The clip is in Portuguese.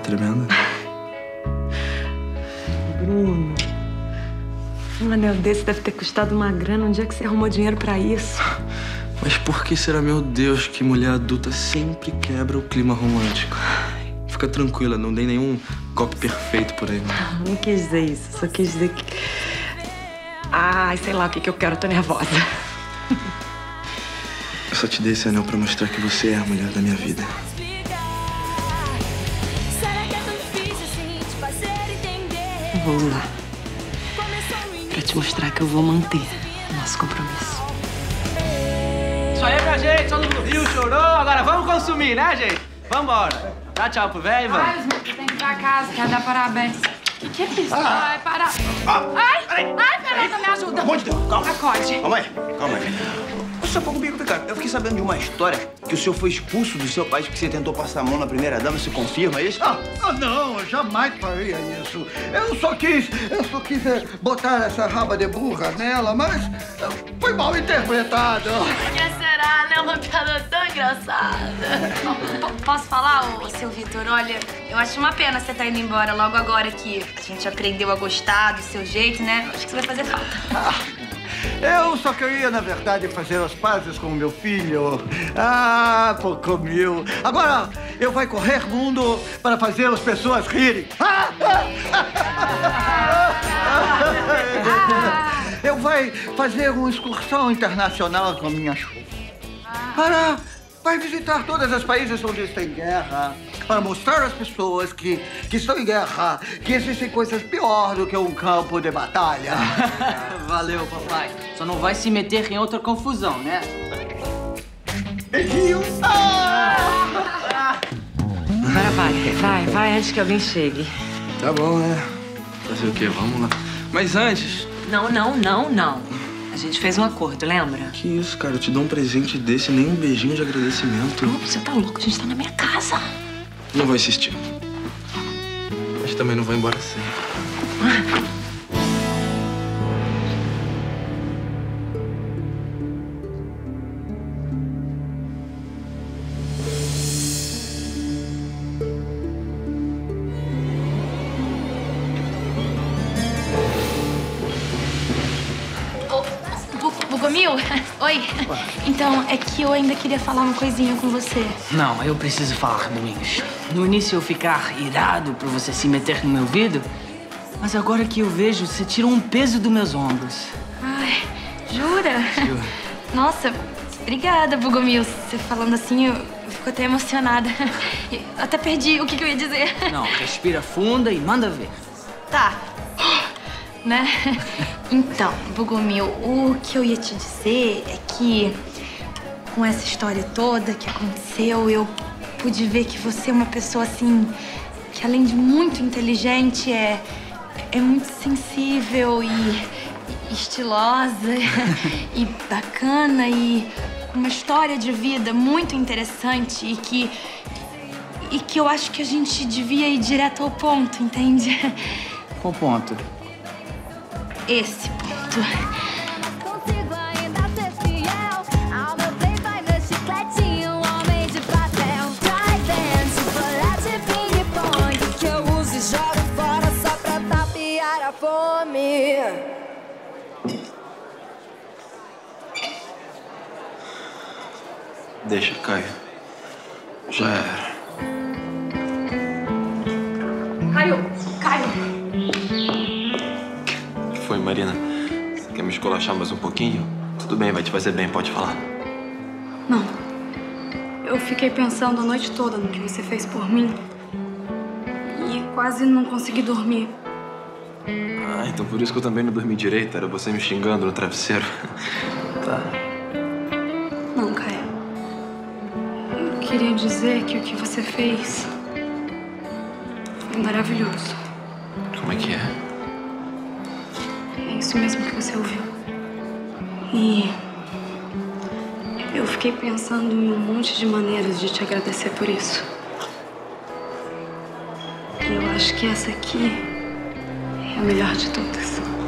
tremendo? Bruno. Um anel desse deve ter custado uma grana. Onde é que você arrumou dinheiro pra isso? Mas por que será, meu Deus, que mulher adulta sempre quebra o clima romântico? Fica tranquila, não dei nenhum golpe perfeito por aí, não. Não quis dizer isso. Só quis dizer que... Ai, sei lá o que eu quero. Eu tô nervosa. Eu só te dei esse anel pra mostrar que você é a mulher da minha vida. Vou lá. Pra te mostrar que eu vou manter o nosso compromisso. Isso aí, minha gente. Todo mundo riu, chorou. Agora vamos consumir, né, gente? Vambora. Dá tchau pro velho, vamos. Ai, Osmar, eu tenho que ir pra casa. Quero dar parabéns. O que é isso? Ai, para. Ai, Fernanda, me ajuda. Pelo amor de Deus, calma. Acorde. Calma aí. Só um pouco comigo, cara. Eu fiquei sabendo de uma história que o senhor foi expulso do seu país porque você tentou passar a mão na primeira-dama. Você confirma isso? Não, eu jamais faria isso. Eu só quis botar essa raba de burra nela, mas foi mal interpretado. Por que será, né? Uma piada tão engraçada. Posso falar, seu Vitor? Olha, eu acho uma pena você estar indo embora logo agora que a gente aprendeu a gostar do seu jeito, né? Acho que você vai fazer falta. Eu só queria, na verdade, fazer as pazes com o meu filho. Pouco mil. Agora, eu vou correr mundo para fazer as pessoas rirem. Eu vou fazer uma excursão internacional com a minha chuva. Vai visitar todos os países onde está em guerra, para mostrar às pessoas que estão em guerra que existem coisas pior do que um campo de batalha. Valeu, papai. Só não vai se meter em outra confusão, né? Beijinho. Agora vai antes que alguém chegue. Tá bom, né? Fazer o quê? Vamos lá. Mas antes... Não. A gente fez um acordo, lembra? Que isso, cara? Eu te dou um presente desse, nem um beijinho de agradecimento. Não, você tá louco? A gente tá na minha casa. Não vou insistir. Mas também não vou embora sem. Bugomil? Oi. Então, é que eu ainda queria falar uma coisinha com você. Não, eu preciso falar, Domingos. No início eu ficar irado por você se meter no meu ouvido, mas agora que eu vejo, você tirou um peso dos meus ombros. Ai, jura? Juro. Nossa, obrigada, Bugomil. Você falando assim, eu fico até emocionada. Eu até perdi o que eu ia dizer. Não, respira funda e manda ver. Tá. Né? Então, Bugomil, o que eu ia te dizer é que com essa história toda que aconteceu, eu pude ver que você é uma pessoa, assim, que além de muito inteligente, é muito sensível e estilosa e bacana e com uma história de vida muito interessante e que eu acho que a gente devia ir direto ao ponto, entende? Qual ponto? Esse ponto. Consigo ainda ser fiel ao meu playboy, meu chicletinho, homem de papel. Trident, chocolate, ping-pong, que eu uso e jogo fora só pra tapear a fome. Deixa, Caio. Já era. Caio. O que foi, Marina? Você quer me esculachar mais um pouquinho? Tudo bem, vai te fazer bem, pode falar. Não. Eu fiquei pensando a noite toda no que você fez por mim. E quase não consegui dormir. Então por isso que eu também não dormi direito. Era você me xingando no travesseiro. Tá. Não, Caio. Eu queria dizer que o que você fez foi maravilhoso. Como é que é? É isso mesmo que você ouviu. E eu fiquei pensando em um monte de maneiras de te agradecer por isso. E eu acho que essa aqui é a melhor de todas.